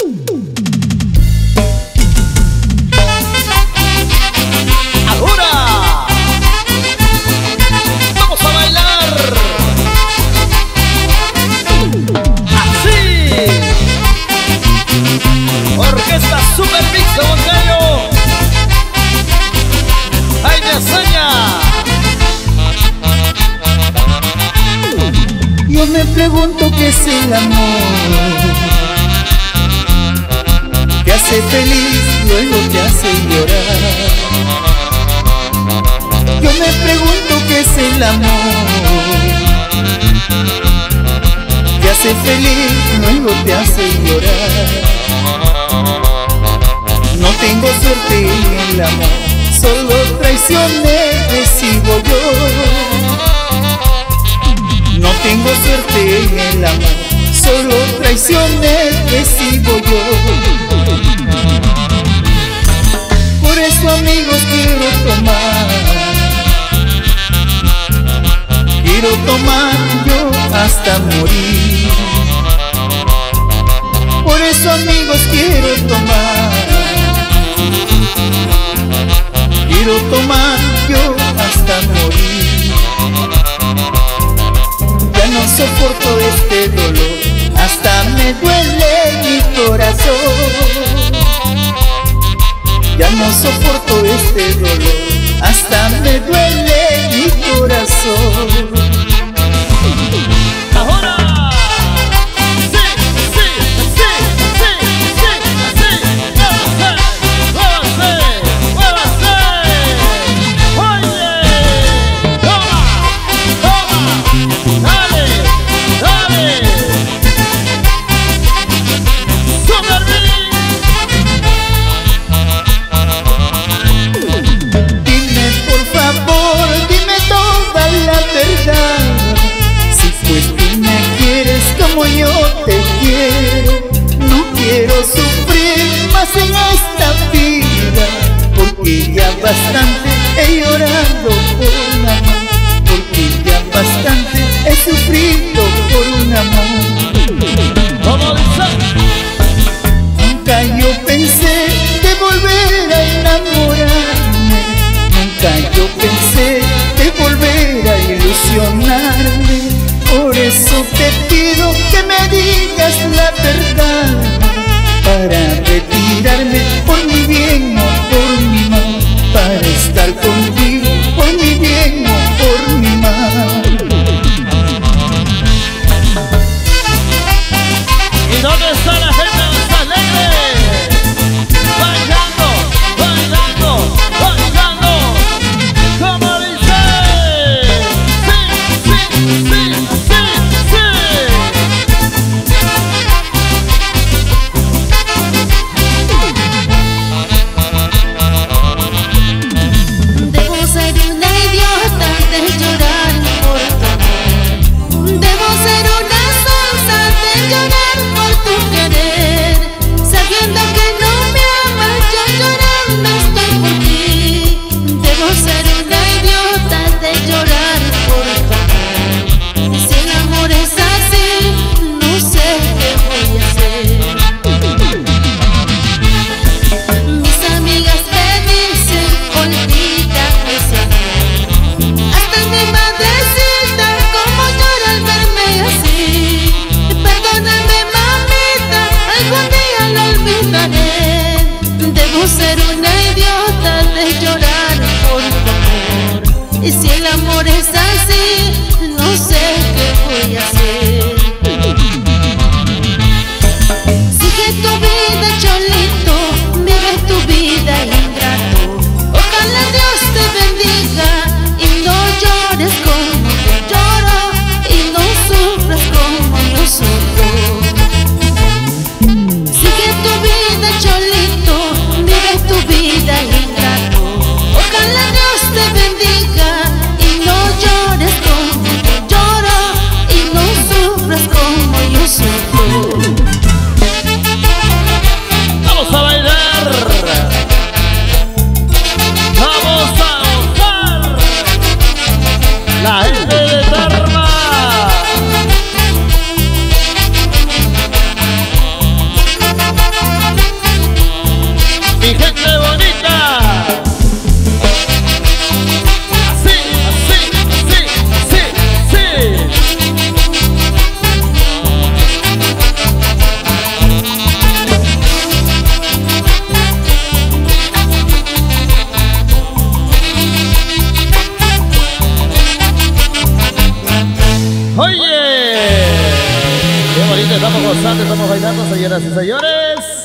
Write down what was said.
Yo me pregunto qué es el amor, te hace feliz, luego te hace llorar. Yo me pregunto qué es el amor, te hace feliz, luego te hace llorar. No tengo suerte en el amor, solo traiciones recibo yo. No tengo suerte en el amor, solo traiciones recibo yo. Por eso, amigos, quiero tomar yo hasta morir. Por eso, amigos, quiero tomar yo hasta morir. Ya no soporto este dolor, hasta me duele mi corazón. Ya no soporto este dolor, hasta me duele mi corazón. Ahora yo te quiero, no quiero sufrir más en esta vida, porque ya bastante he llorado por un amor, porque ya bastante he sufrido por un amor. Nunca yo pensé de volver a enamorarme, nunca yo pensé de volver a ilusionarme. Por eso te pido que me digas la verdad, para retirarme por mi bien o por mi mal, para estar contigo por mi bien o por mi mal. ¿Y dónde está la gente de San Alegre? Bailando, bailando, bailando. ¿Cómo dice? Sí, sí, sí. Debo ser una idiota de llorar por tu amor. Y si el amor es así, no sé qué voy a hacer. Sigue tu vida, cholito, vive tu vida, ingrato. Ojalá Dios te bendiga y no llores como yo lloro, y no sufras como yo sufro. Sigue tu vida, cholito, vive tu vida, ingrato. Ojalá Dios te bendiga y no llores estamos gozando, estamos bailando, señoras y señores.